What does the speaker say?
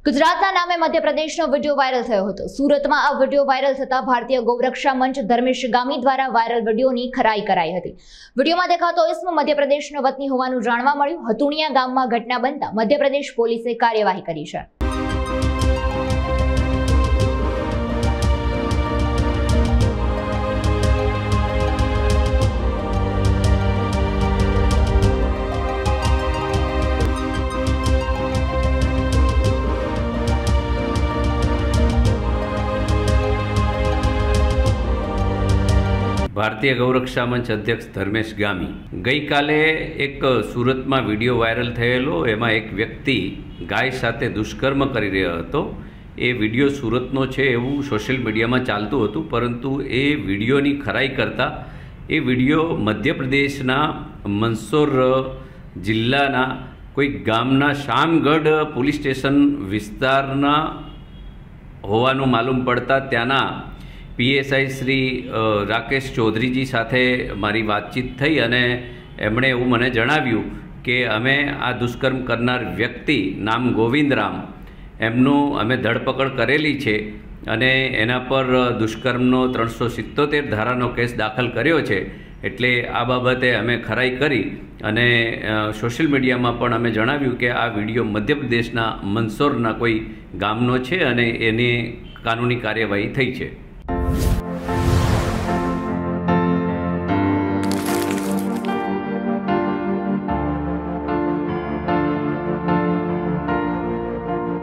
ગુજરાતના નામે મધ્યપ્રદેશનો video viral થયો હતો। સુરતમાં આ વિડીયો વાયરલ થતા ભારતીય ગૌરક્ષા મંચ ધર્મેશ ગામી દ્વારા વાયરલ વિડીયોની ખરાઈ કરાઈ હતી। વિડીયોમાં દેખાતો ઇસ્મ મધ્યપ્રદેશનો વતની હોવાનું જાણવા મળ્યું। હતુણિયા ગામમાં ઘટના બનતા મધ્યપ્રદેશ પોલીસે કાર્યવાહી કરી છે। ભારતીય ગૌરક્ષા મંચ અધ્યક્ષ ધર્મેશ ગામી ગઈ કાલે એક સુરતમાં વિડીયો વાયરલ થયેલો, એમાં એક વ્યક્તિ ગાય સાથે દુષ્કર્મ કરી રહ્યો હતો। એ વિડીયો સુરતનો છે એવું સોશિયલ મીડિયામાં ચાલતું હતું, પરંતુ એ વિડીયોની ખરાઈ કરતાં એ વિડીયો મધ્યપ્રદેશના મંદસૌર જિલ્લાના કોઈ ગામના શામગઢ પોલીસ સ્ટેશન વિસ્તારના હોવાનું માલુમ પડતા ત્યાંના પીએસઆઈ શ્રી રાકેશ ચૌધરીજી સાથે મારી વાતચીત થઈ અને એમણે એવું મને જણાવ્યું કે અમે આ દુષ્કર્મ કરનાર વ્યક્તિ નામ ગોવિંદરામ એમનું અમે ધરપકડ કરેલી છે અને એના પર દુષ્કર્મનો 377 ધારાનો કેસ દાખલ કર્યો છે। એટલે આ બાબતે અમે ખરાઈ કરી અને સોશિયલ મીડિયામાં પણ અમે જણાવ્યું કે આ વિડીયો મધ્યપ્રદેશના મંદસૌરના કોઈ ગામનો છે અને એની કાનૂની કાર્યવાહી થઈ છે।